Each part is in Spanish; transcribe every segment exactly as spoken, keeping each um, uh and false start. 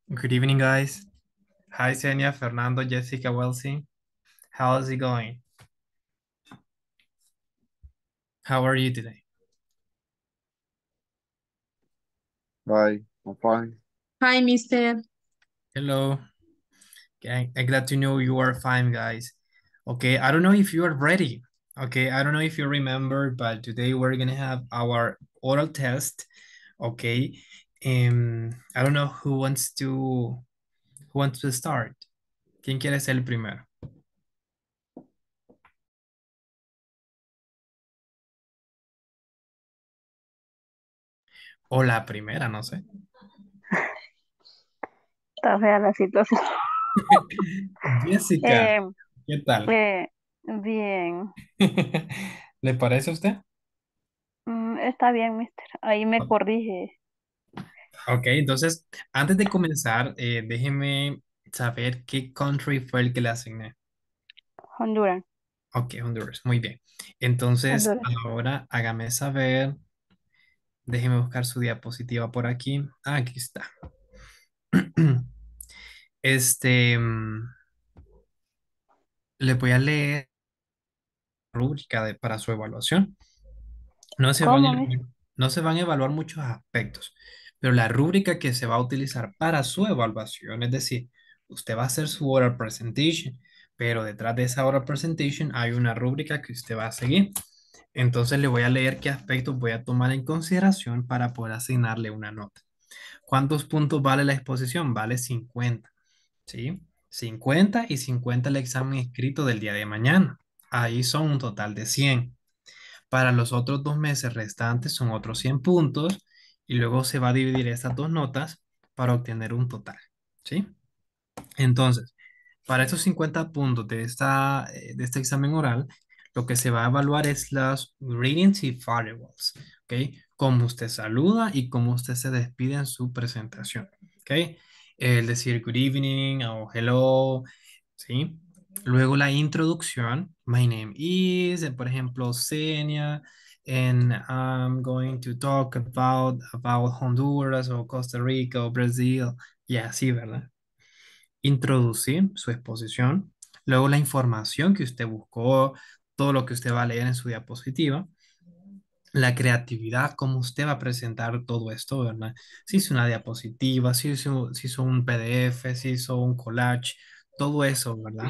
Good evening, guys. Hi, Senia, Fernando, Jessica, Welsi. How's it going? How are you today? Hi, I'm fine. Hi, mister. Hello. Okay, I'm glad to know you are fine, guys. Okay, I don't know if you are ready. Okay, I don't know if you remember, but today we're gonna have our oral test. Okay, um, I don't know who wants to who wants to start. ¿Quién quiere ser el primero? O la primera, no sé. Está fea la situación. Jessica, Eh, ¿qué tal? eh, bien. ¿Le parece a usted? Mm, está bien, mister. Ahí me corrige. Ok, entonces, antes de comenzar, eh, déjeme saber qué country fue el que le asigné. Honduras. Ok, Honduras, muy bien. Entonces, Honduras. ahora hágame saber, déjeme buscar su diapositiva por aquí. Ah, aquí está. Este, mm, le voy a leer la rúbrica de- para su evaluación. No se van a, ¿Cómo, mister? no se van a evaluar muchos aspectos, pero la rúbrica que se va a utilizar para su evaluación, es decir, usted va a hacer su oral presentation, pero detrás de esa oral presentation hay una rúbrica que usted va a seguir. Entonces le voy a leer qué aspectos voy a tomar en consideración para poder asignarle una nota. ¿Cuántos puntos vale la exposición? Vale cincuenta, ¿sí? Cincuenta y cincuenta el examen escrito del día de mañana. Ahí son un total de cien. Para los otros dos meses restantes son otros cien puntos y luego se va a dividir estas dos notas para obtener un total, ¿sí? Entonces, para estos cincuenta puntos de, esta, eh, de este examen oral, lo que se va a evaluar es las readings y variables, ¿ok? Cómo usted saluda y cómo usted se despide en su presentación, ¿ok? El decir good evening o hello, ¿sí? Luego la introducción, my name is, eh, por ejemplo, Senia, and I'm going to talk about, about Honduras o Costa Rica o Brasil, y así, ¿verdad? Introducir su exposición, luego la información que usted buscó, todo lo que usted va a leer en su diapositiva, la creatividad, cómo usted va a presentar todo esto, ¿verdad? Si hizo una diapositiva, si hizo, si hizo un P D F, si hizo un collage, todo eso, ¿verdad?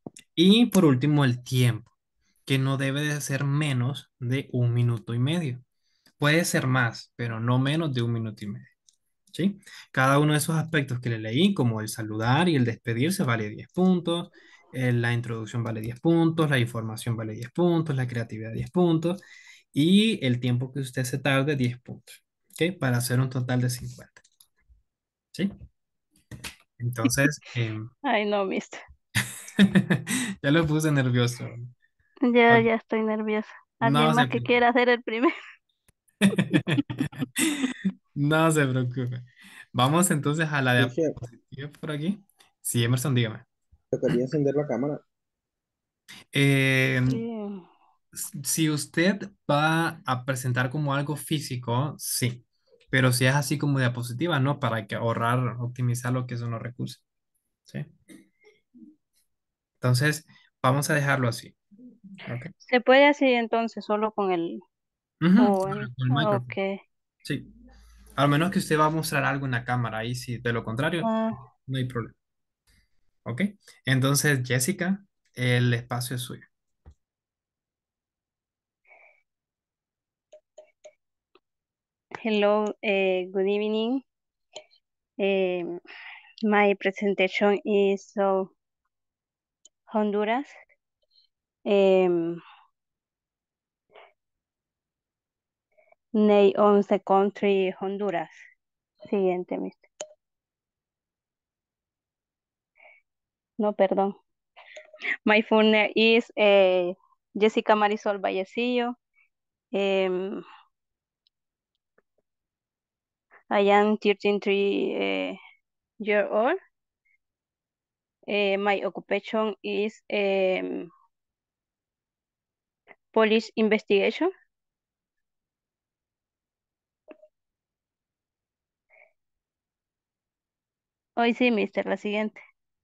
Y por último, el tiempo, que no debe de ser menos de un minuto y medio. Puede ser más, pero no menos de un minuto y medio. ¿Sí? Cada uno de esos aspectos que le leí, como el saludar y el despedirse, vale diez puntos, eh, la introducción vale diez puntos, la información vale diez puntos, la creatividad diez puntos y el tiempo que usted se tarde diez puntos, ¿ok? Para hacer un total de cincuenta, ¿sí? Entonces, em, Ay, no, mister. ya lo puse nervioso. Ya, Ok, ya estoy nerviosa. no ¿Alguien se más que preocupe. quiera hacer el primero? No se preocupe. Vamos entonces a la Teacher, diapositiva por aquí. Sí, Emerson, dígame. tocaría encender la cámara. Eh, Sí. si usted va a presentar como algo físico, sí. Pero si es así como diapositiva, no, para que ahorrar, optimizar lo que son los recursos. ¿Sí? Entonces, vamos a dejarlo así. ¿Ok? ¿Se puede así entonces solo con el... Ujú, o con en... el con el ah, micrófono. ok. Sí. A menos que usted va a mostrar algo en la cámara, ahí sí, de lo contrario, Ah, no hay problema. ¿Ok? Entonces, Jessica, el espacio es suyo. hello, eh, good evening. Eh, my presentation is of Honduras. Um, name of the country Honduras. Siguiente, mister. No, perdón. My full name is eh, Jessica Marisol Vallecillo. Um, I am thirty-three uh, year old. Uh, my occupation is um, police investigation. Hoy sí, mister, la siguiente.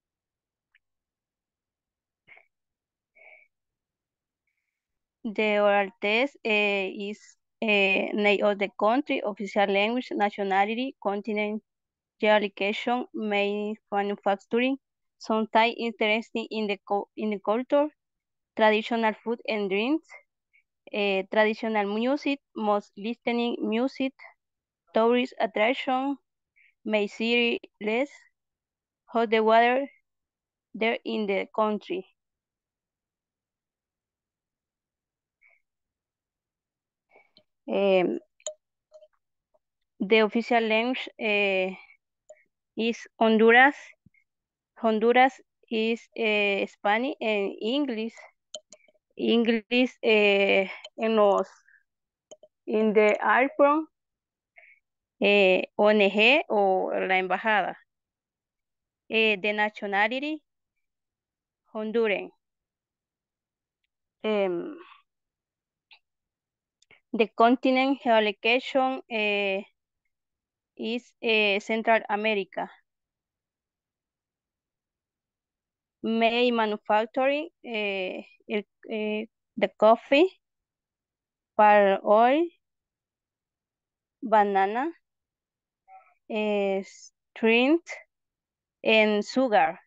The oral test eh, is eh, name of the country, official language, nationality, continent, geolocation, main manufacturing, sometimes interesting in the co in the culture, traditional food and drinks, eh, traditional music, most listening music, tourist attraction, may see less, hot the water there in the country. Um, the official language uh, is Honduras. Honduras is uh, Spanish and English. English uh, en los in the airport, eh, O N G o la embajada. Eh, the nationality Honduran. Um, the continent geolocation uh, is uh, Central America. May manufacturing uh, el, uh, the coffee, palm oil, banana, uh, strength, and sugar.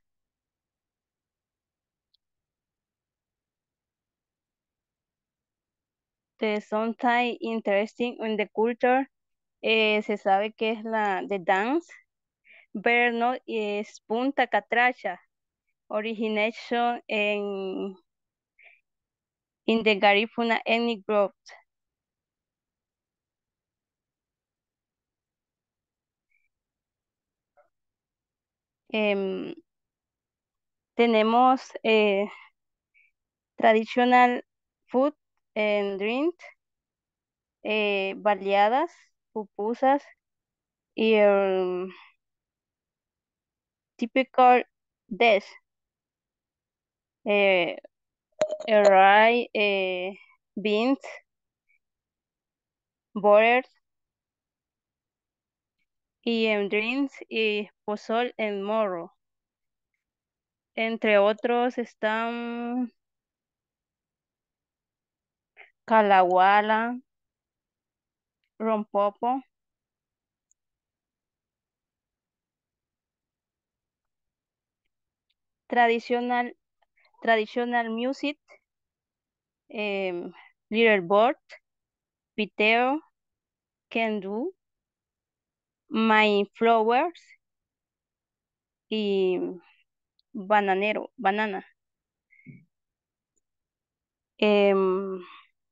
The sometimes interesting in the culture, eh, se sabe que es la de dance, pero no es Punta Catracha, origination en in the Garifuna ethnic group. Em, tenemos eh, traditional food and drink, eh, baleadas, pupusas y el typical dish, eh, rice, eh, beans, butter y en drinks y pozol en morro. Entre otros están calahuala, rompopo, tradicional, traditional music, em, little board, piteo, can do, my flowers y bananero, banana. Em,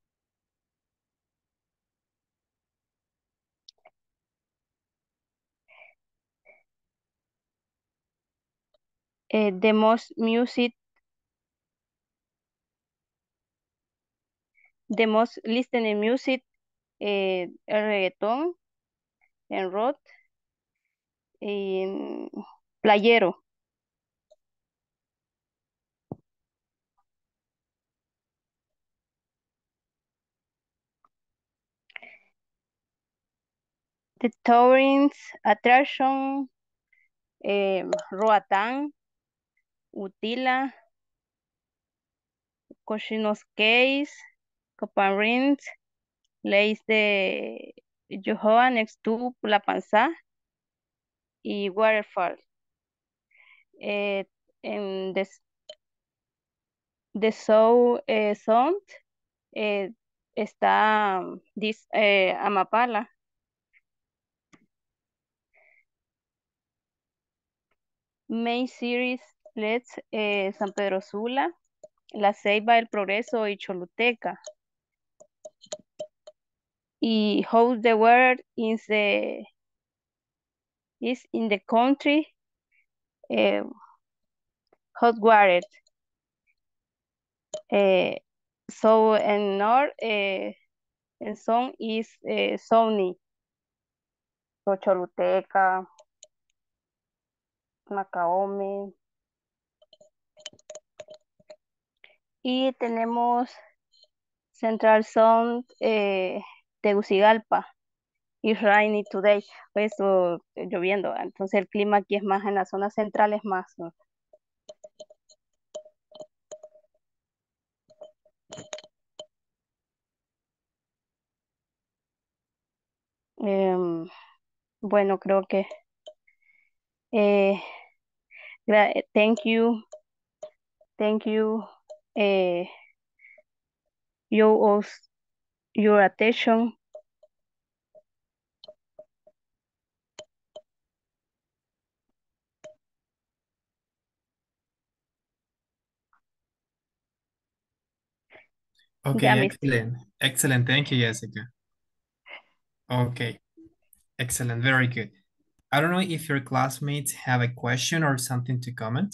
eh, the most music, the most listening music, eh, el reggaetón, el rock, y playero. The tourist attraction, eh, Roatán, Utila, Cochinos Cays, Copan Leyes de Yohoa next to La Panza y Waterfall. Eh, en the, the South eh, Sound eh, está this, eh, Amapala. Main Series Let's eh, San Pedro Sula, La Ceiba, El Progreso y Choluteca. Y How the World is the is in the country eh, hot water. Eh, so en north eh, el son is eh, Sony, so Choluteca, Macaome. Y tenemos Central Zone eh, Tegucigalpa. It's rainy today. Pues oh, lloviendo. Entonces el clima aquí es más en la zona central, es más, ¿no? Em, bueno, creo que eh, gra- thank you, thank you, eh, your, your attention. Okay, Ya, mister. excellent. Excellent. Thank you, Jessica. Okay, excellent. Very good. I don't know if your classmates have a question or something to comment.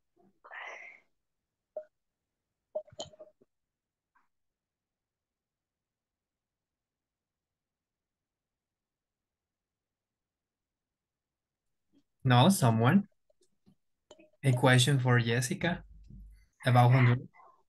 No, someone? A question for Jessica about Honduras?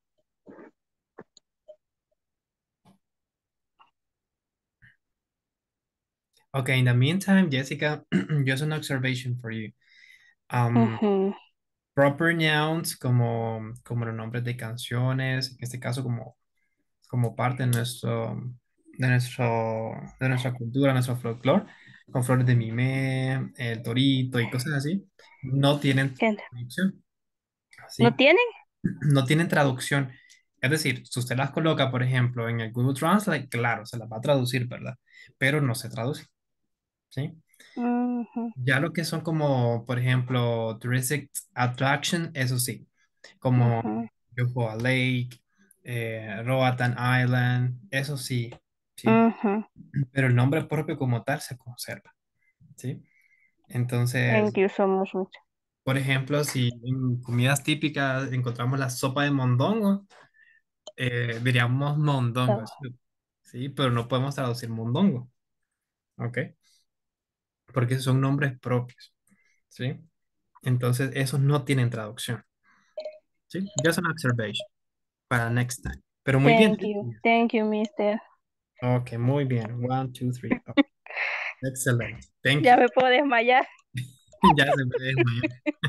Okay, in the meantime, Jessica, just an observation for you. Um, Ujú. proper nouns como, como los nombres de canciones, en este caso como, como parte de nuestro, de nuestro, de nuestra cultura, nuestro folclore, con flores de mimé, el torito y cosas así, no tienen ¿Qué? traducción, ¿No ¿sí? tienen? No tienen traducción. Es decir, si usted las coloca, por ejemplo, en el Google Translate, claro, se las va a traducir, ¿verdad? Pero no se traduce, ¿sí? Ujú, Ya lo que son como, por ejemplo, touristic attraction, eso sí, como ujú, Yohoa Lake, eh, Roatan Island, eso sí, sí, ujú. pero el nombre propio como tal se conserva, ¿sí? Entonces, Thank you so much, mister. por ejemplo, si en comidas típicas encontramos la sopa de mondongo, eh, diríamos mondongo, So, ¿sí? ¿Sí? Pero no podemos traducir mondongo, ¿ok? Porque son nombres propios, ¿sí? Entonces, esos no tienen traducción. Sí, just an observation para next time. Pero muy bien. thank you. Thank you, mister. Ok, muy bien. One, two, three. Oh, excellent. Thank Ya you. me puedo desmayar. Ya se me desmayó.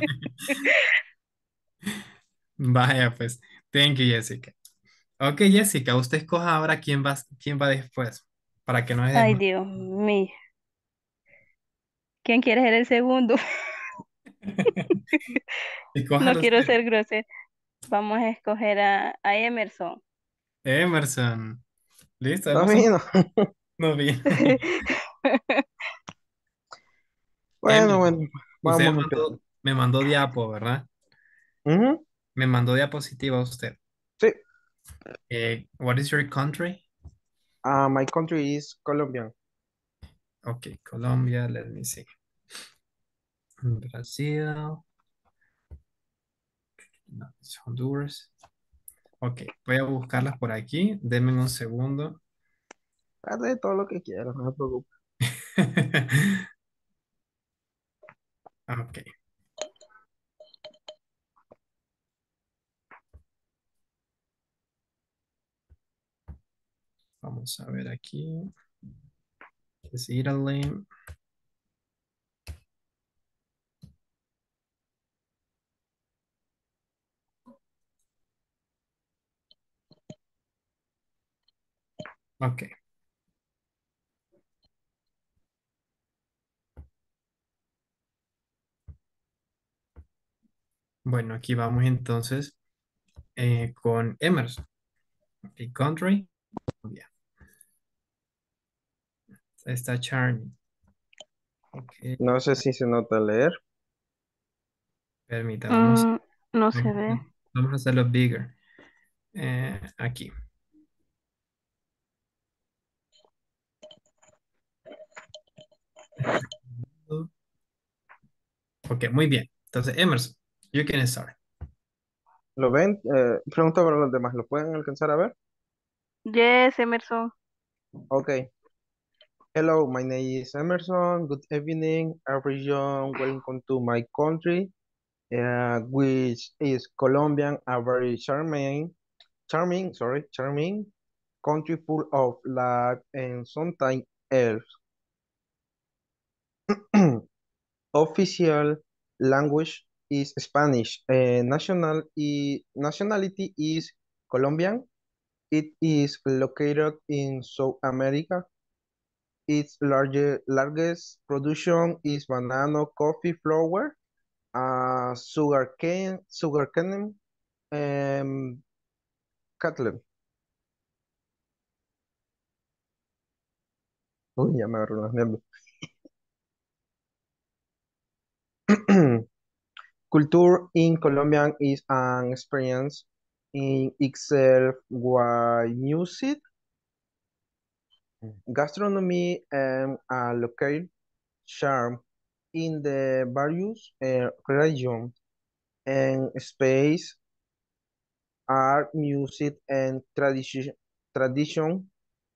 Vaya, pues. Thank you, Jessica. Ok, Jessica, usted escoja ahora quién va, quién va después, para que no se Ay, desmaye. Dios mío. ¿Quién quiere ser el segundo? No Escójalo quiero usted. ser grosero. Vamos a escoger a, a Emerson. Emerson. Listo, No Emerson. vino. No bien. Bueno, Emerson, bueno, usted me vamos empezando. mandó, me mandó diapo, ¿verdad? Ujú, Me mandó diapositiva usted. sí. Eh, what is your country? Uh, my country is Colombian. Okay, Colombia, let me see. Brasil, no, es Honduras. Ok, voy a buscarlas por aquí. Denme un segundo. Haz todo lo que quieras, no se preocupe. Ok, vamos a ver aquí. Es Italy. Ok, bueno, aquí vamos entonces eh, con Emerson. Ok, country. Colombia. Está Charming. Ok, No sé si se nota leer. permítame, vamos, Mm, no se ve. vamos a hacerlo bigger. Eh, aquí. Ok, muy bien. Entonces, Emerson, you can start. ¿Lo ven? Eh, pregunta para los demás, ¿lo pueden alcanzar a ver? Yes, Emerson. Ok. Hello, my name is Emerson. Good evening, everyone. Welcome to my country, uh, which is Colombian, a very charming, charming, sorry, charming country full of life and sometimes else. Official language is Spanish. Uh, national i- nationality is Colombian. It is located in South America. Its large, largest production is banana, coffee, flour, uh, sugar cane, sugar cane, and cattle. Uy, ya me agarró los nervios. Culture in Colombian is an experience in itself why music, gastronomy, and a local charm in the various uh, regions and space, art, music, and tradition, tradition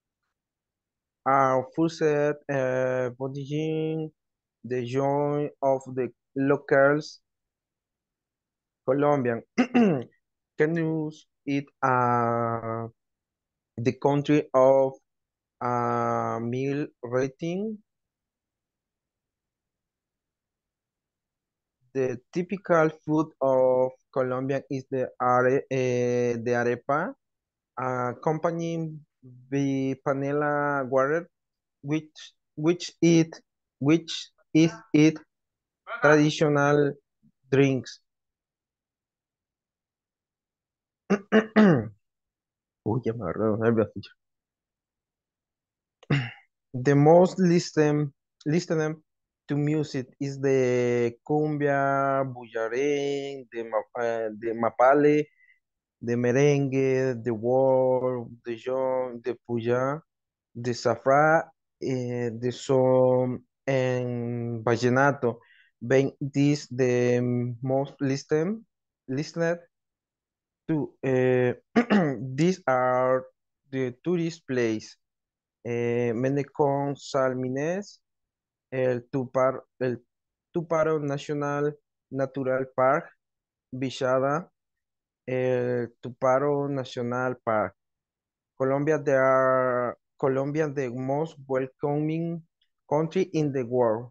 are fused, uh, bodying the joy of the locals Colombian. Can use it uh, the country of uh, meal rating. The typical food of Colombia is the are eh, the arepa, accompanying the panela water, which which it which is it traditional drinks. Uy, ya me agarré los nervios. The most listen listened to music is the cumbia, bullarén, the, ma- uh, the mapale, the merengue, the world, the young, the puya, the safra, eh, the son, and vallenato. Being this the most listened listened to. Uh, these are the tourist place. Eh, Menecon Salmines, el Tupar, el Tuparo National Natural Park, Villada, el Tuparo National Park. Colombia, they are Colombia, the most welcoming country in the world.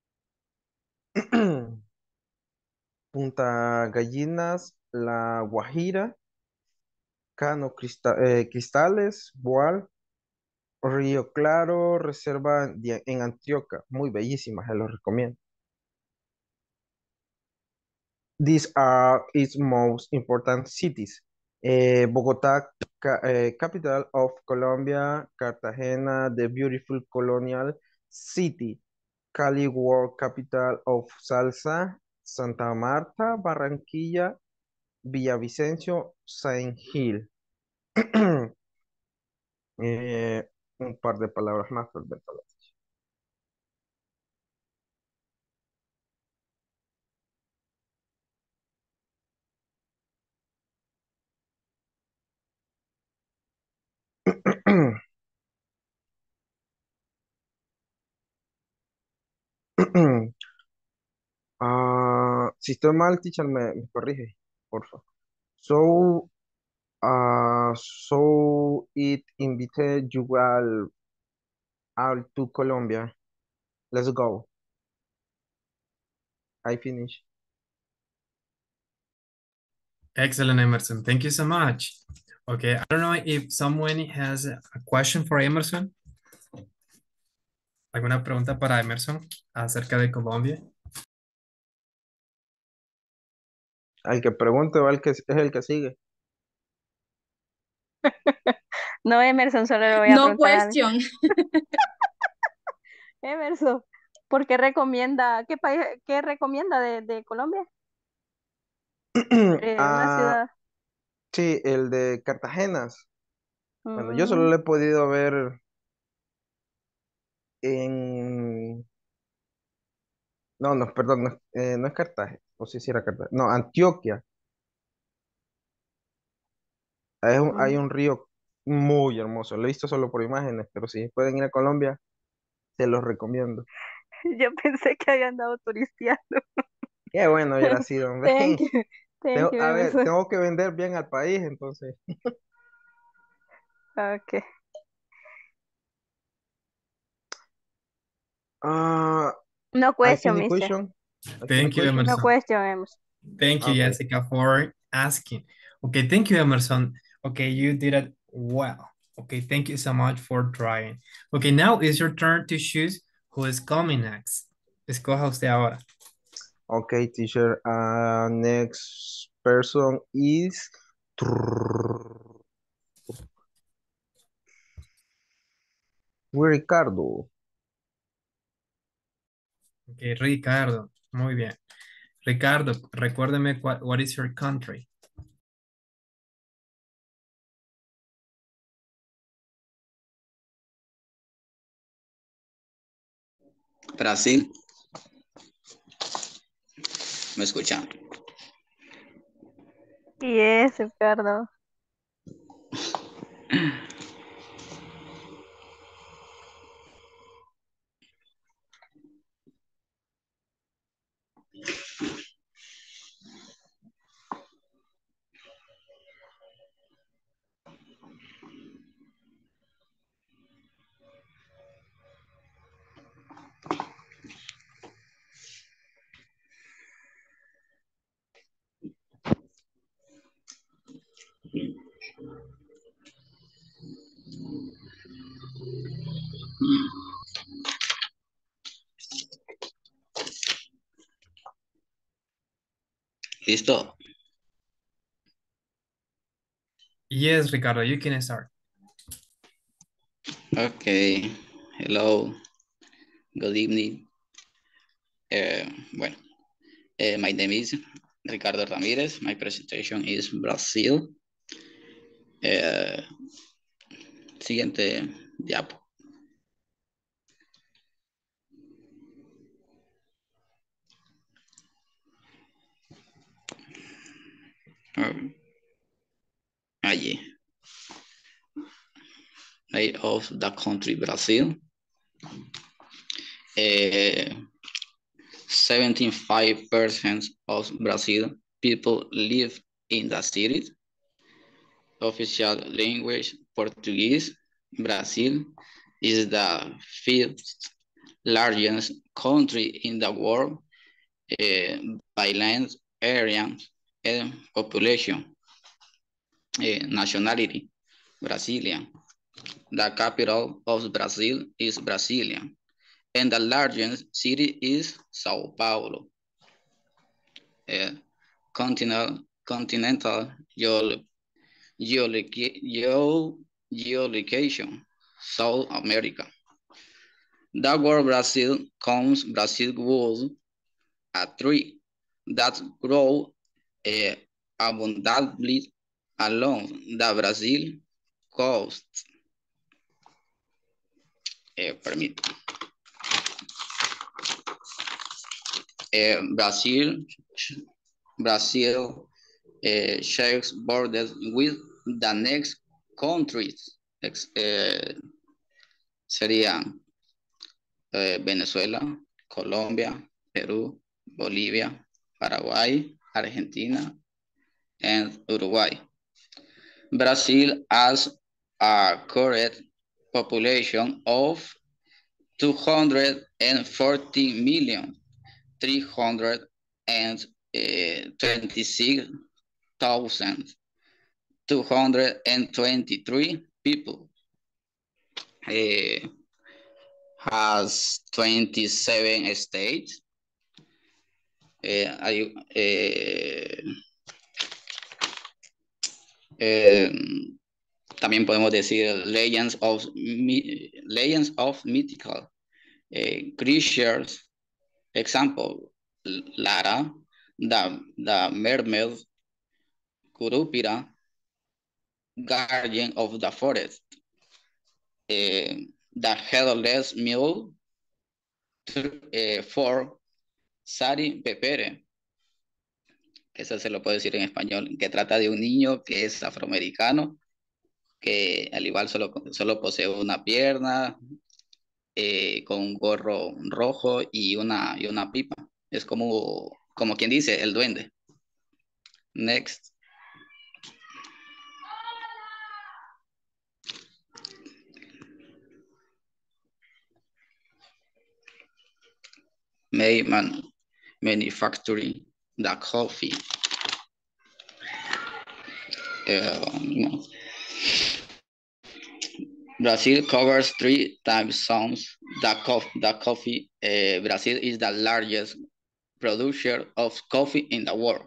Punta Gallinas, La Guajira, Cano Crista- eh, Cristales, Boal, Río Claro, Reserva de- en Antioquia, muy bellísima, se los recomiendo. These are its most important cities. Eh, Bogotá, ca- eh, capital of Colombia, Cartagena, the beautiful colonial city, Cali, world capital of salsa, Santa Marta, Barranquilla, Villavicencio, Saint Hill. Eh, un par de palabras más, perdón. Ah, si estoy mal, teacher, me, me corrige, por favor. So, uh, so it invited you all, all to Colombia. Let's go. I finish. Excellent, Emerson. Thank you so much. Okay, I don't know if someone has a question for Emerson. ¿Alguna pregunta para Emerson acerca de Colombia? Al que pregunte va el que es el que sigue. No, Emerson, solo le voy a No preguntar a mí. question. Emerson, ¿por qué recomienda, qué país, qué recomienda de, de Colombia? Eh, una Ah, ciudad. sí, el de Cartagenas. Bueno, yo solo Mm, lo he podido ver en... No, no, perdón, no, es eh, no es Cartagena. O sí, sí era Cartagena. No, Antioquia. Hay un, hay mm. un río muy hermoso. Lo he visto solo por imágenes, pero si pueden ir a Colombia, se los recomiendo. Yo pensé que había andado turisteando. Qué bueno hubiera sido, hombre. Thank you, thank Tengo- you, a ver, Emerson. tengo que vender bien al país, entonces. Okay. Ah, No I question, finish mister. question. Asking a Thank you, question? No Emerson. question, Emerson. Thank you, Okay. Jessica, for asking. Okay, thank you, Emerson. Okay, you did it well. Okay, thank you so much for trying. Okay, now it's your turn to choose who is coming next. Escoja usted ahora. Okay, teacher. Uh, next person is Ricardo. Okay, Ricardo. Muy bien. Ricardo, recuérdeme what, what is your country? Brasil, ¿me escuchan? Yes, Ricardo. ¿Listo? Yes, Ricardo, you can start. Okay. Hello. Good evening. Uh, bueno, uh, my name is Ricardo Ramirez. My presentation is Brazil. Uh, siguiente diapo. Uh, allí. Name of the country Brazil. Uh, seventy-five percent of Brazil people live in the cities. Official language Portuguese. Brazil is the fifth largest country in the world uh, by land area and population. Uh, nationality, Brazilian. The capital of Brazil is Brasilia, and the largest city is Sao Paulo. Uh, continental, continental geol geolocation, geolocation, South America. The word Brazil comes Brazil was a tree that grow uh, abundantly along the Brazil coast. Eh, permit. Eh, Brazil, Brazil uh, shares borders with the next countries. Uh, serían uh, Venezuela, Colombia, Peru, Bolivia, Paraguay, Argentina, and Uruguay. Brazil has a current population of two hundred forty million, three hundred twenty-six thousand, two hundred twenty-three people. Uh, has twenty-seven states. Uh, I, uh, um, también podemos decir legends of, legends of mythical uh, creatures. Example, Lara, the, the mermaid, Curupira, guardian of the forest, uh, the headless mule, uh, for Sari Pepere. Eso se lo puedo decir en español, que trata de un niño que es afroamericano, que al igual solo, solo posee una pierna, eh, con un gorro rojo y una, y una pipa. Es como, como quien dice, el duende. Next. Mayman. manufacturing the coffee. Uh, no. Brazil covers three time zones. The, co the coffee, uh, Brazil is the largest producer of coffee in the world.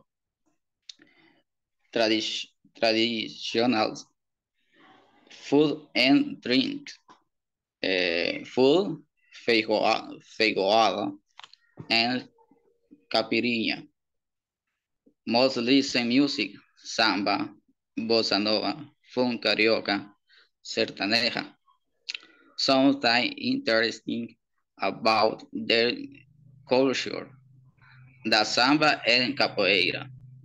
Tradi traditional food and drink. Uh, food, feijoada, feijoada and caipirinha. Most listen music, samba, bossa nova, funk, carioca, sertaneja. Sometimes interesting about their culture, the samba and capoeira.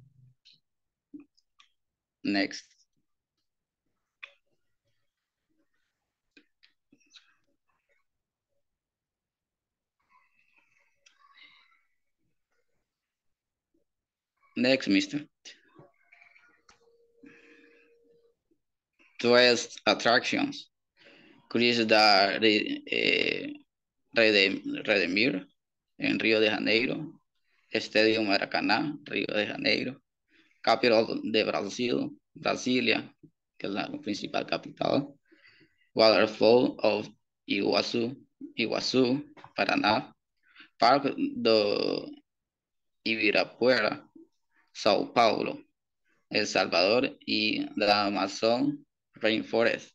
Next. Next, mister. Tourist attractions. Cristo da eh, Redem- Redemir en Río de Janeiro. Estadio Maracaná, Río de Janeiro. Capital de Brasil, Brasilia, que es la principal capital. Waterfall of Iguazú, Iguazú, Paraná. Parque do Ibirapuera, Sao Paulo, El Salvador y la Amazon Rainforest.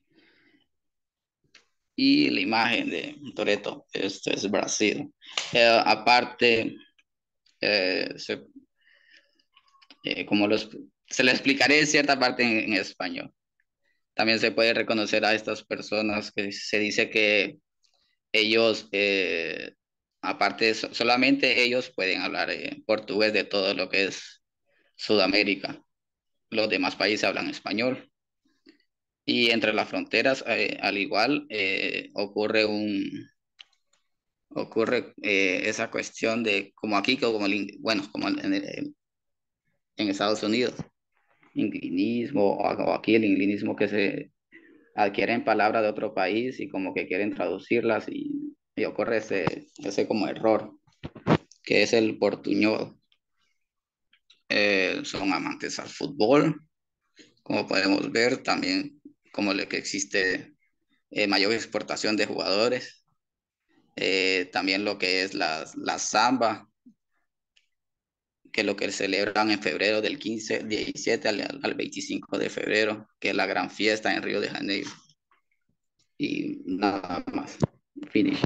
Y la imagen de Toretto, esto es Brasil. Eh, aparte, eh, se, eh, como los, se le explicaré cierta parte en, en español. También se puede reconocer a estas personas que se dice que ellos, eh, aparte, so- solamente ellos pueden hablar eh, portugués de todo lo que es Sudamérica. Los demás países hablan español. Y entre las fronteras, eh, al igual, eh, ocurre un, ocurre eh, esa cuestión de, como aquí, como, bueno, como en, en, en Estados Unidos, inclinismo, o, o aquí el inclinismo que se adquieren palabras de otro país y como que quieren traducirlas y, y ocurre ese, ese como error, que es el portuñol. Eh, son amantes al fútbol, como podemos ver, también como le que existe eh, mayor exportación de jugadores, eh, también lo que es la, la samba, que es lo que celebran en febrero del quince, diecisiete al, al veinticinco de febrero, que es la gran fiesta en Río de Janeiro. Y nada más. Finish.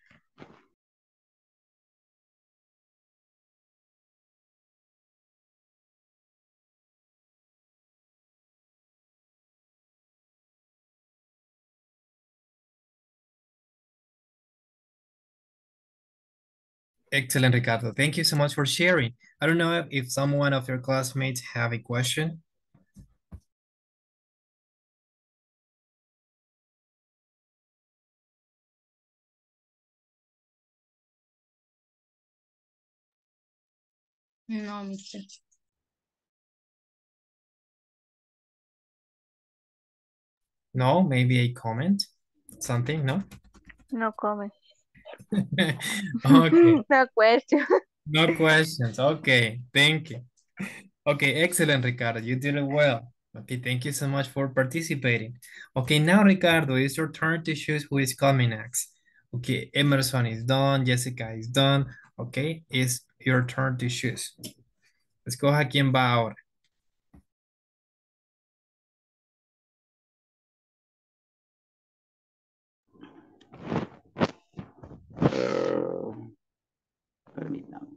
Excellent, Ricardo. Thank you so much for sharing. I don't know if, if someone of your classmates have a question. No, mister. No, maybe a comment, something, no? No comment. Okay, No question. no questions. Okay, thank you. Okay, excellent, Ricardo. You did it well. Okay, thank you so much for participating. Okay, now, Ricardo, it's your turn to choose who is coming next. Okay, Emerson is done, Jessica is done. Okay, it's your turn to choose. Escoja quién va ahora. Uh, permítame.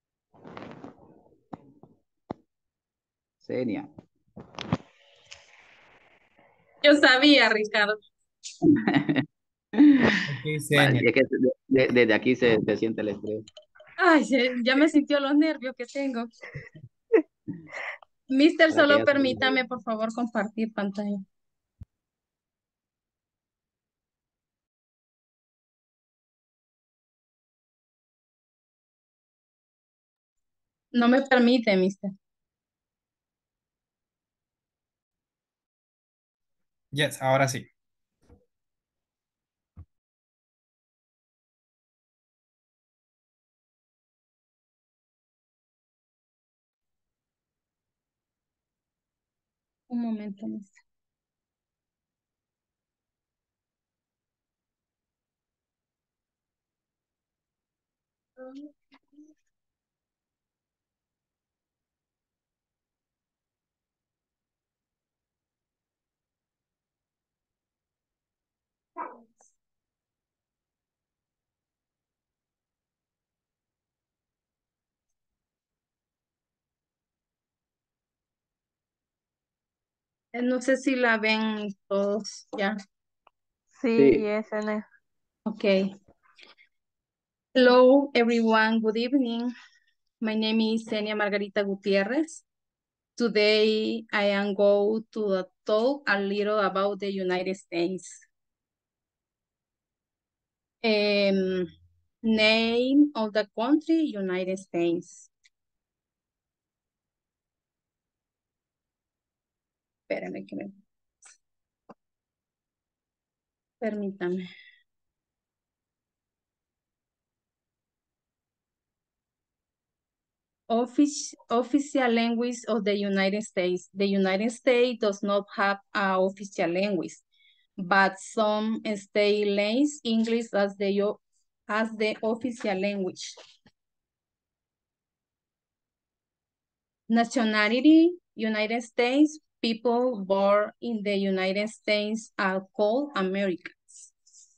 Senia. Yo sabía, Ricardo. Okay, Vale, Senia. es que de- de- desde aquí se, se siente el estrés. Ay, se- ya me sintió los nervios que tengo. Mister, Para que solo ya se- permítame, por favor, compartir pantalla. No me permite, mister. Yes, ahora sí. Un momento, mister. Eh, No sé si la ven todos ya. Sí, Sí. yes, N. Okay. Hello, everyone. Good evening. My name is Zenia Margarita Gutierrez. Today, I am going to talk a little about the United States. Um, name of the country, United States. Espérame que me... Permítame. Office, official language of the United States. The United States does not have an official language, but some states use English as the, as the official language. Nationality, United States. People born in the United States are called Americans.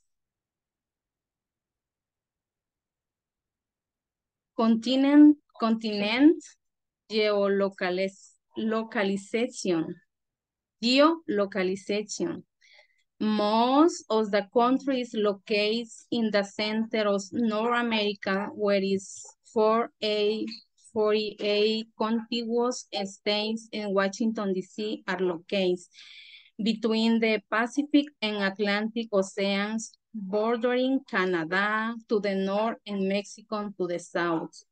Continent, continent, geolocaliz localization, geolocalization. Most of the countries located in the center of North America, where is forty-eight contiguous states in Washington, D C are located between the Pacific and Atlantic Oceans, bordering Canada to the north and Mexico to the south.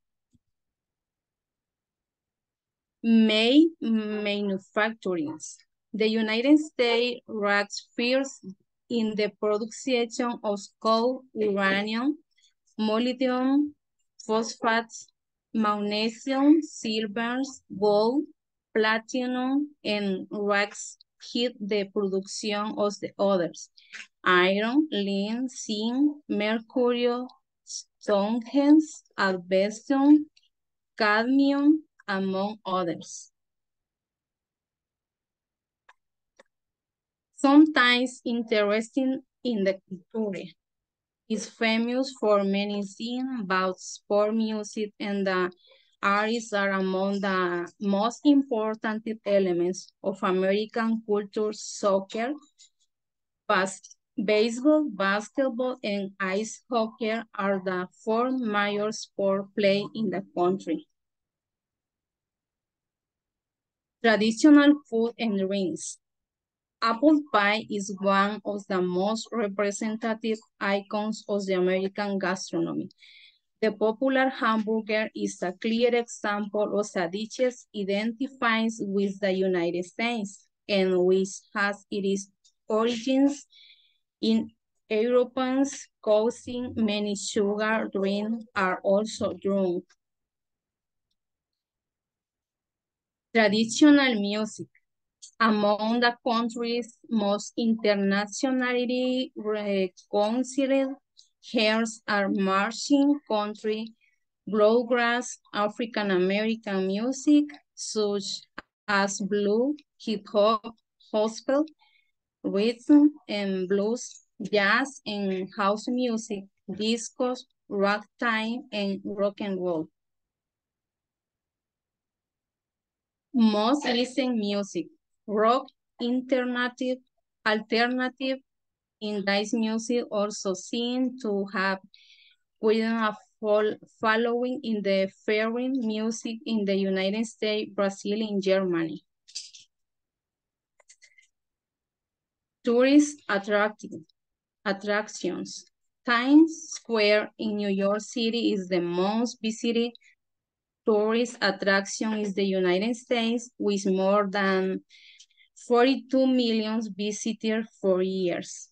May manufacturing. The United States ranks first in the production of coal, uranium, molybdenum, phosphates, magnesium, silver, gold, platinum, and ranks hit the production of the others: iron, lead, zinc, mercury, tungsten, asbestos, cadmium, among others. Sometimes interesting in the culture. Is famous for many things about sport, music, and the arts are among the most important elements of American culture. Soccer, bas baseball, basketball, and ice hockey are the four major sports played in the country. Traditional food and drinks. Apple pie is one of the most representative icons of the American gastronomy. The popular hamburger is a clear example of a dish identifies with the United States and which has its origins in Europeans causing many sugar drinks are also drunk. Traditional music. Among the country's most internationally considered genres are marching, country, bluegrass, African American music, such as blues, hip hop, gospel, rhythm and blues, jazz and house music, disco, ragtime, and rock and roll. Most listen music, rock, alternative, alternative, in dance music also seem to have quite a following in the foreign music in the United States, Brazil, and Germany. Tourist attracting, attractions. Times Square in New York City is the most visited tourist attraction in the United States, with more than forty-two million visitors for years.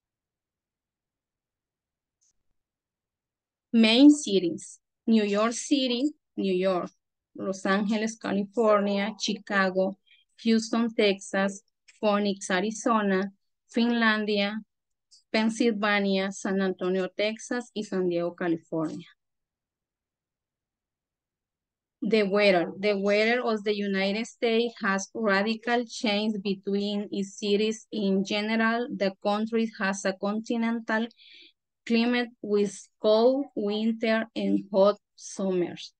Main cities: New York City, New York, Los Angeles, California, Chicago, Houston, Texas, Phoenix, Arizona, Finlandia, Pennsylvania, San Antonio, Texas, y San Diego, California. The weather. The weather of the United States has radical change between its cities. In general, the country has a continental climate with cold winter and hot summers.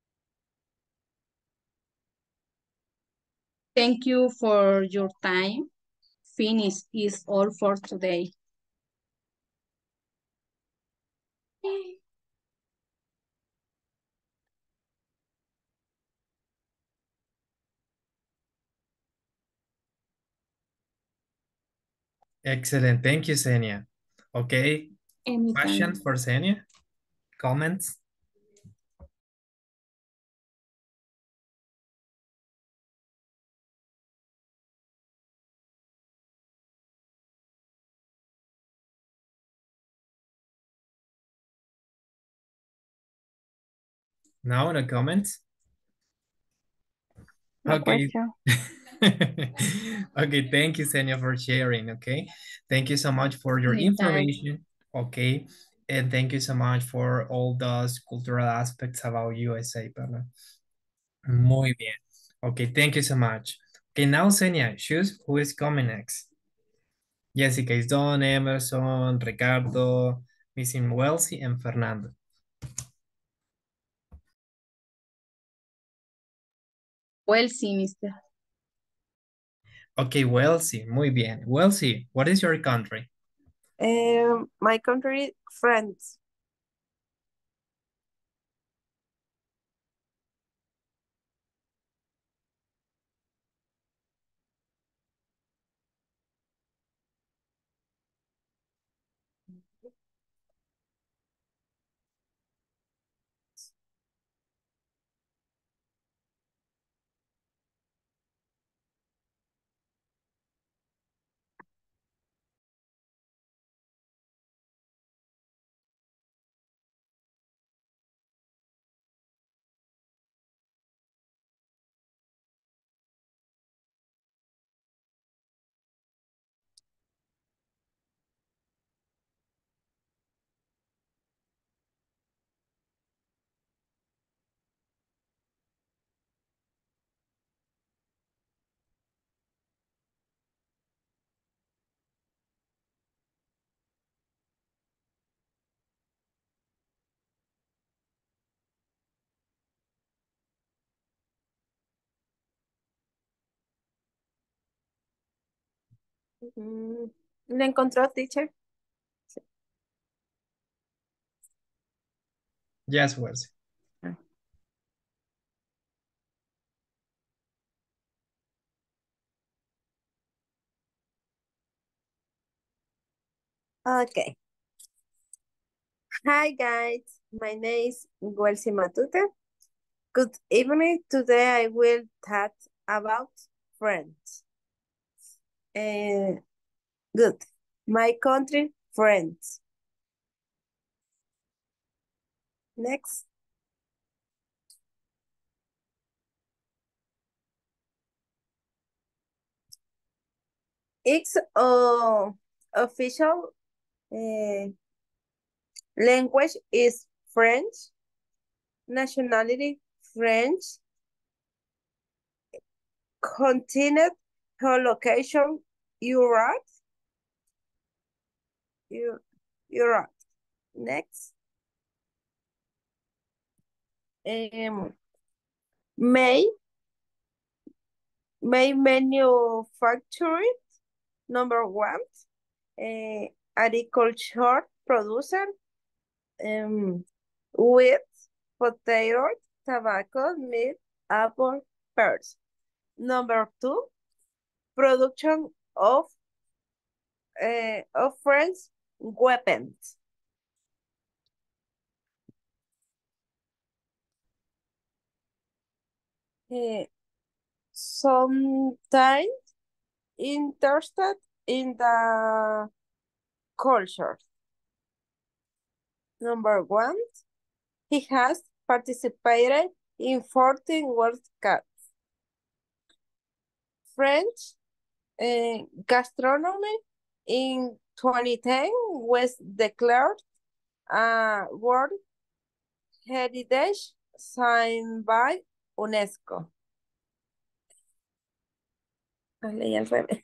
Thank you for your time. Finish is all for today. Excellent. Thank you, Xenia. Okay. Anytime. Questions for Xenia? Comments? No, no comments? No Okay. question. Okay, thank you, Xenia, for sharing, okay? Thank you so much for your Anytime. information, okay? And thank you so much for all those cultural aspects about U S A, Perla. Muy bien. Okay, thank you so much. Okay, now, Xenia, choose who is coming next. Jessica is done, Emerson, Ricardo, Missing Wellesley, and Fernando. Wellesley, mister. Okay, Wellesley, muy bien. Wellesley, what is your country? Um, my country, France. Mm, ¿Le encontró, teacher? Yes, Wellesley. Okay. Hi guys, my name is Welsi Matute. Good evening. Today I will talk about friends. Uh, good. My country, friends. Next. Its uh, official uh, language is French. Nationality, French. Continent, location, Europe. Eu- Europe. Next. Um, May, May manufacturing, number one. Uh, agriculture producer, um, wheat, potato, tobacco, meat, apple, pears. Number two, production of uh, of friends, weapons. Uh, sometimes interested in the culture. Number one, he has participated in fourteen World Cups. French uh, gastronomy in twenty ten was declared a World Heritage Site by UNESCO. Ah, leí al revés.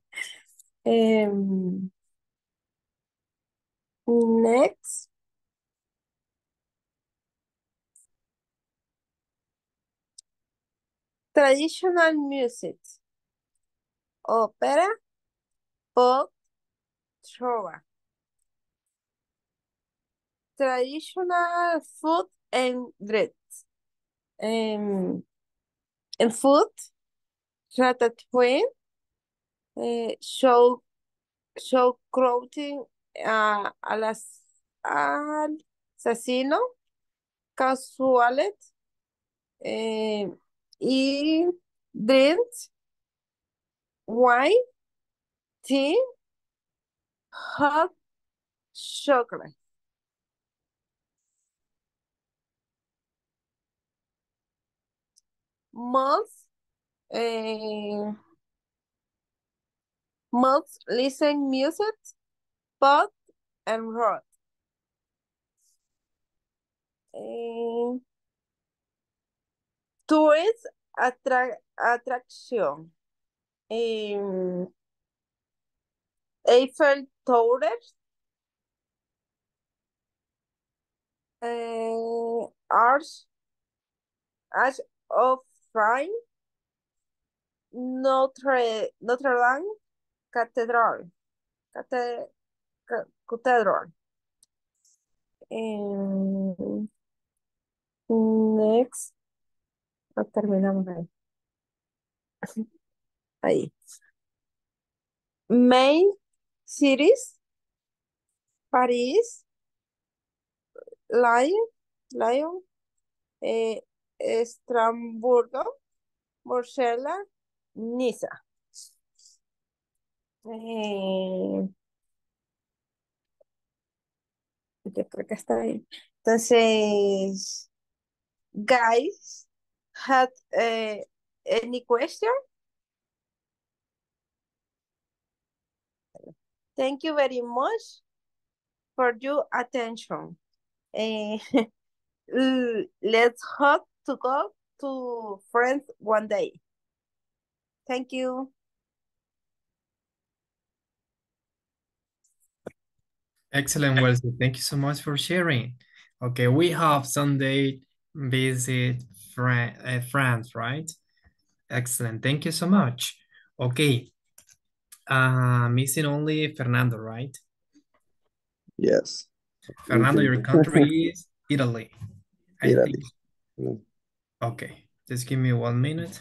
Em, next. Traditional music. Ópera, pop, trova. Traditional food and drinks. Um, en food, ratatouille, eh, show, show crouching uh, al, as- al asesino, casualet, eh, y drinks, wine, tea, hot chocolate. Most, eh, most listen music, pop and rock. Eh, tourist attra attraction. em, Eiffel Tower, eh, Arch, Arch of Triumph, Notre, Notre Dame Cathedral, Cate- ca- Cathedral. Em, next, no terminamos ahí. Ahí. Main cities, París, Lyon, Lyon, eh, Estrasburgo, Bruselas, Niza. Eh, yo creo que está bien. Entonces, guys, had eh, any question? Thank you very much for your attention. Eh, l- let's hope to go to friends one day. Thank you. Excellent, Wesley. Thank you so much for sharing. Okay, we have Sunday visit Fran uh, France, right? Excellent. Thank you so much. Okay. Uh, missing only Fernando, right? Yes. Fernando, your Looking. country is Italy, I think. Italy. Mm. Okay, just give me one minute.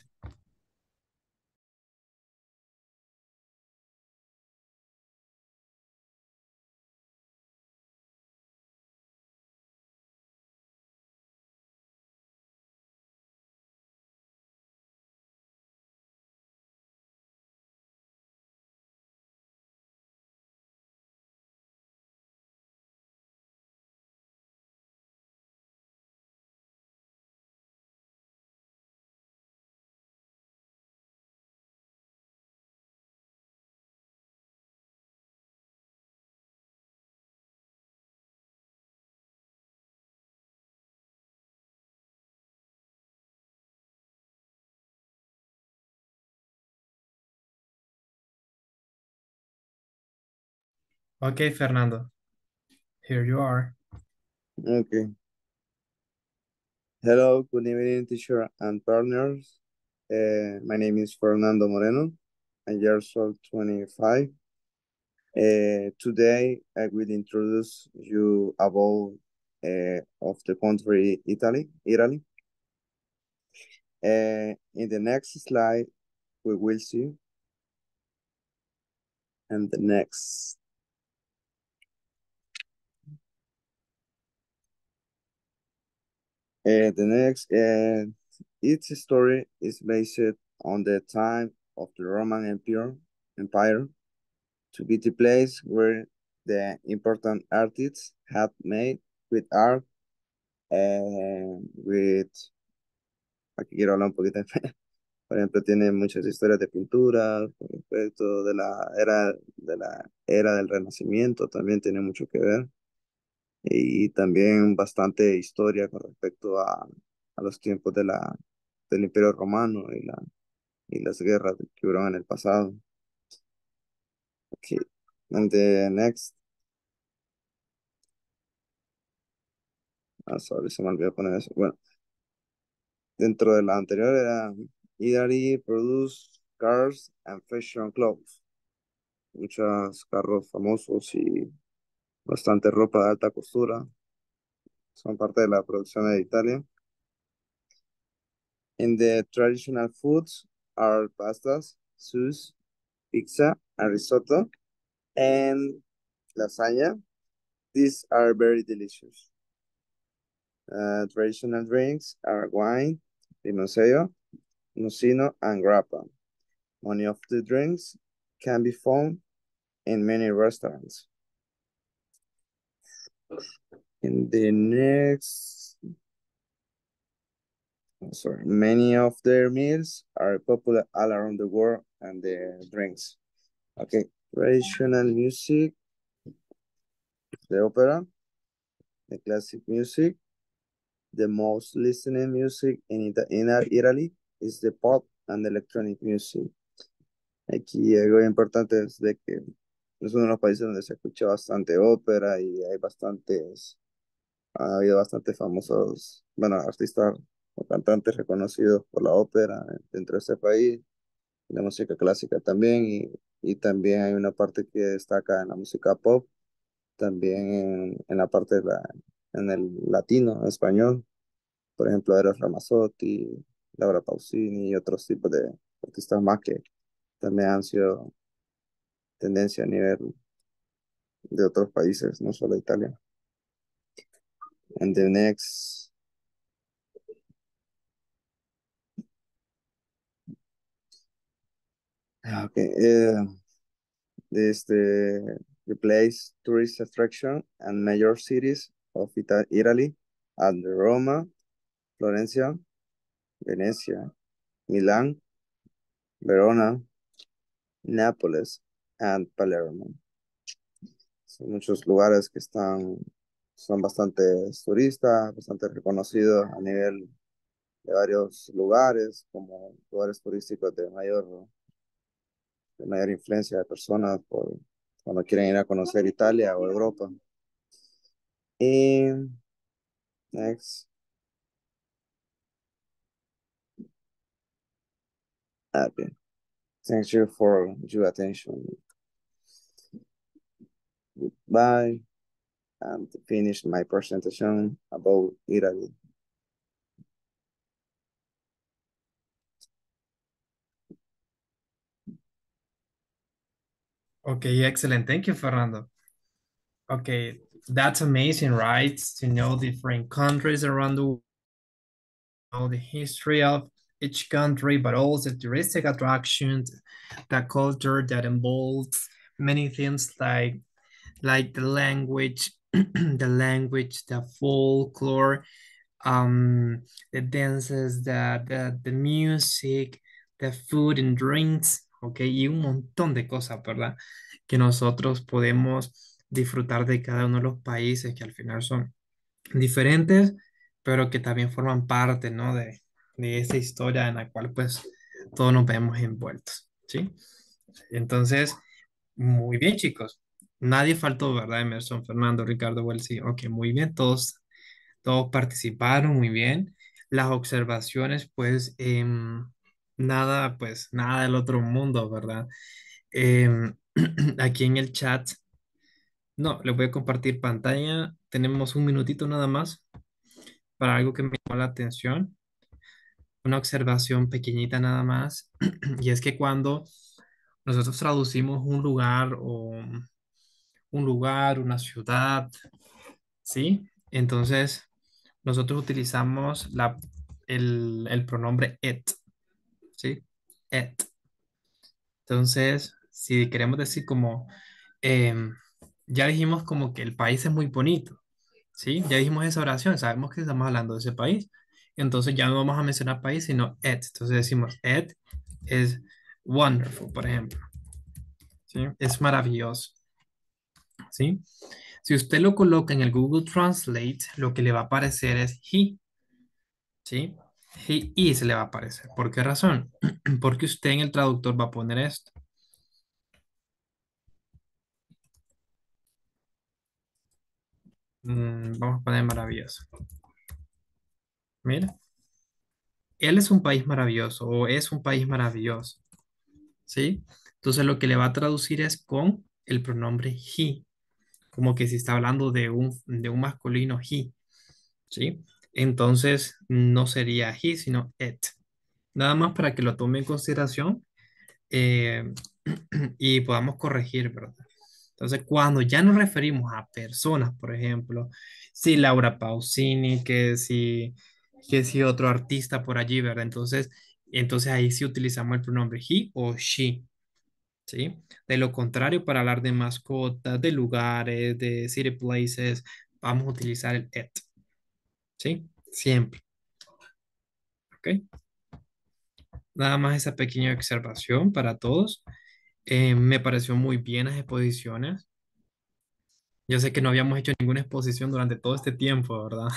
Okay, Fernando, here you are. Okay. Hello, good evening, teacher and partners. Uh, my name is Fernando Moreno. I'm years old, twenty-five. Uh, today, I will introduce you about uh, of the country Italy. Italy. Uh, in the next slide, we will see, and the next. Uh, the next, uh, its story is based on the time of the Roman Empire, Empire to be the place where the important artists had made with art and with, aquí quiero hablar un poquito, Por ejemplo, tiene muchas historias de pintura con respecto de la era, de la era del Renacimiento, también tiene mucho que ver. Y también bastante historia con respecto a, a los tiempos de la, del Imperio Romano y, la, y las guerras que hubieron en el pasado. Okay. And the next, ah, sorry, se me olvidó poner eso. Bueno, dentro de la anterior era Italy produce cars and fashion clothes. Muchos carros famosos y bastante ropa de alta costura son parte de la producción de Italia. In the traditional foods are pastas, sauce, pizza, and risotto, and lasagna. These are very delicious. Uh, traditional drinks are wine, limoncello, nocino, and grappa. Many of the drinks can be found in many restaurants. In the next, oh, sorry, many of their meals are popular all around the world and their drinks. Okay, traditional music, the opera, the classic music, the most listening music in, Ita in Italy is the pop and electronic music. Aquí algo importante es de que es uno de los países donde se escucha bastante ópera y hay bastantes, ha habido bastantes famosos, bueno, artistas o cantantes reconocidos por la ópera dentro de este país, la música clásica también, y, y también hay una parte que destaca en la música pop, también en, en la parte de la, en el latino, en español, por ejemplo, Eros Ramazzotti, Laura Pausini y otros tipos de artistas más que también han sido tendencia a nivel de otros países, no solo Italia. And the next, ah, okay, uh, this the replace tourist attraction and major cities of Ita Italy and Roma, Florencia, Venecia, Milan, Verona, Nápoles, and Palermo. Son muchos lugares que están, son bastante turistas, bastante reconocidos a nivel de varios lugares, como lugares turísticos de mayor, de mayor influencia de personas por, cuando quieren ir a conocer Italia o Europa. Y next. Okay. Thank you for your attention. Goodbye. And finish my presentation about Italy. Okay, excellent. Thank you, Fernando. Okay, that's amazing, right? To know different countries around the world, know the history of each country, but also touristic attractions, the culture that involves many things like like the language, the language, the folklore, um, the dances, the, the, the music, the food and drinks, ok, y un montón de cosas, ¿verdad? Que nosotros podemos disfrutar de cada uno de los países que al final son diferentes, pero que también forman parte, ¿no? De, de esa historia en la cual pues todos nos vemos envueltos, ¿sí? Entonces, muy bien, chicos. Nadie faltó, ¿verdad? Emerson, Fernando, Ricardo, Welsi. Ok, muy bien, todos, todos participaron muy bien. Las observaciones, pues, em, nada, pues, nada del otro mundo, ¿verdad? Em, aquí en el chat, no, les voy a compartir pantalla. Tenemos un minutito nada más para algo que me llamó la atención. Una observación pequeñita nada más. Y es que cuando nosotros traducimos un lugar o un lugar, una ciudad, ¿sí? Entonces, nosotros utilizamos la, el, el pronombre it, ¿sí? It. Entonces, si queremos decir como, em, ya dijimos como que el país es muy bonito, ¿sí? Ya dijimos esa oración, sabemos que estamos hablando de ese país. Entonces ya no vamos a mencionar país, sino it. Entonces decimos it is wonderful, por ejemplo. ¿Sí? Es maravilloso. ¿Sí? Si usted lo coloca en el Google Translate, lo que le va a aparecer es he. ¿Sí? He is le va a aparecer. ¿Por qué razón? Porque usted en el traductor va a poner esto. Mm, vamos a poner maravilloso. Mira. Él es un país maravilloso o es un país maravilloso. ¿Sí? Entonces lo que le va a traducir es con el pronombre he. Como que si está hablando de un, de un masculino he. ¿Sí? Entonces no sería he, sino it. Nada más para que lo tome en consideración eh, y podamos corregir, ¿verdad? Entonces, cuando ya nos referimos a personas, por ejemplo, si Laura Pausini, que si, que si otro artista por allí, ¿verdad? Entonces, entonces ahí sí utilizamos el pronombre he o she, ¿sí? De lo contrario, para hablar de mascotas, de lugares, de city places, vamos a utilizar el it, ¿sí? Siempre, ¿ok? Nada más esa pequeña observación para todos. Eh, me pareció muy bien las exposiciones. Yo sé que no habíamos hecho ninguna exposición durante todo este tiempo, ¿verdad?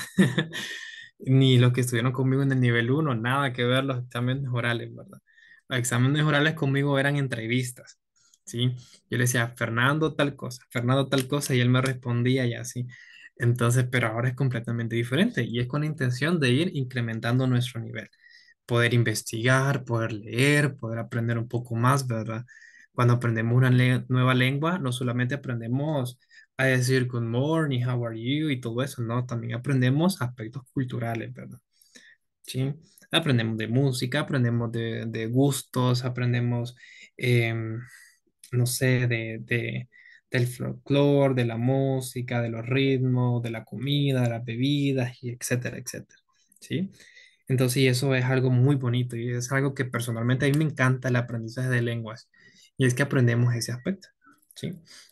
Ni los que estuvieron conmigo en el nivel uno, nada que ver los exámenes orales, ¿verdad? Los exámenes orales conmigo eran entrevistas, ¿sí? Yo le decía, Fernando tal cosa, Fernando tal cosa, y él me respondía y así. Entonces, pero ahora es completamente diferente y es con la intención de ir incrementando nuestro nivel. Poder investigar, poder leer, poder aprender un poco más, ¿verdad? Cuando aprendemos una le- nueva lengua, no solamente aprendemos a decir good morning, how are you y todo eso, no, también aprendemos aspectos culturales, ¿verdad? Sí, aprendemos de música, aprendemos de, de gustos, aprendemos, em, no sé, de, de- del folclore, de la música, de los ritmos, de la comida, de las bebidas, y etcétera, etcétera. ¿Sí? Entonces, y eso es algo muy bonito y es algo que personalmente a mí me encanta el aprendizaje de lenguas y es que aprendemos ese aspecto. ¿Sí?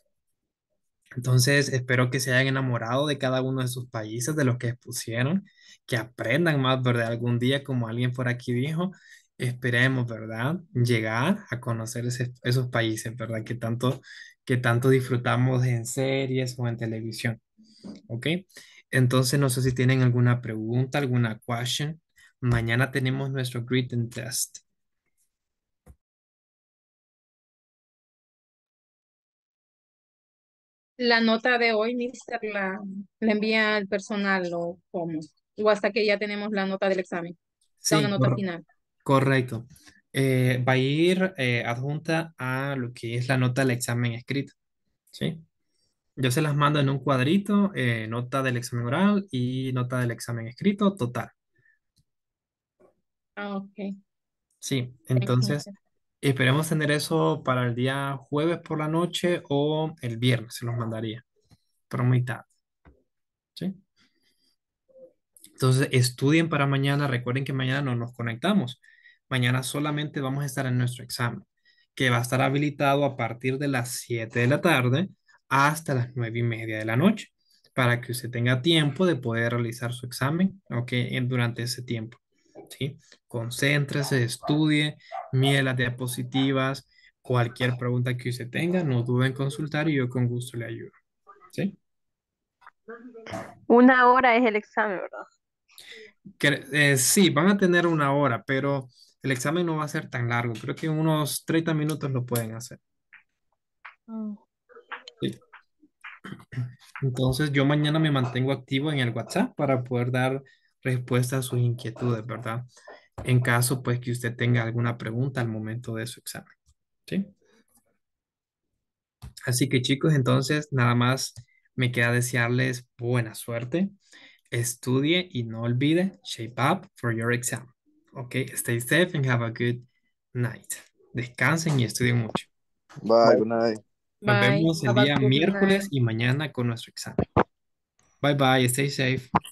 Entonces, espero que se hayan enamorado de cada uno de sus países, de los que expusieron, que aprendan más, ¿verdad? Algún día, como alguien por aquí dijo, esperemos, ¿verdad? Llegar a conocer ese- esos países, ¿verdad? Que tanto, que tanto disfrutamos en series o en televisión, ¿ok? Entonces, no sé si tienen alguna pregunta, alguna question. Mañana tenemos nuestro written test. La nota de hoy, mister, la, la envía al personal o cómo. O hasta que ya tenemos la nota del examen. Da una Sí, nota cor- final. correcto. Eh, va a ir eh, adjunta a lo que es la nota del examen escrito, ¿sí? Yo se las mando en un cuadrito, eh, nota del examen oral y nota del examen escrito total, Ah, ok. ¿sí? Thank you, Entonces, mister. esperemos tener eso para el día jueves por la noche o el viernes, se los mandaría, pero muy tarde, ¿sí? Entonces, estudien para mañana. Recuerden que mañana no nos conectamos. Mañana solamente vamos a estar en nuestro examen, que va a estar habilitado a partir de las siete de la tarde hasta las nueve y media de la noche, para que usted tenga tiempo de poder realizar su examen, ¿ok? En- Durante ese tiempo, ¿sí? Concéntrese, estudie, mire las diapositivas, cualquier pregunta que usted tenga, no duden en consultar y yo con gusto le ayudo, ¿sí? Una hora es el examen, ¿verdad? Que, eh, sí, van a tener una hora, pero el examen no va a ser tan largo. Creo que en unos treinta minutos lo pueden hacer. Mm. Sí. Entonces, yo mañana me mantengo activo en el WhatsApp para poder dar respuesta a sus inquietudes, ¿verdad? En caso, pues, que usted tenga alguna pregunta al momento de su examen. ¿Sí? Así que, chicos, entonces, nada más me queda desearles buena suerte. Estudie y no olvide shape up for your exam. Ok, stay safe and have a good night. Descansen y estudien mucho. Bye, Bye. good night. Nos Bye. vemos el Have a día good night. miércoles y mañana con nuestro examen. Bye bye, stay safe.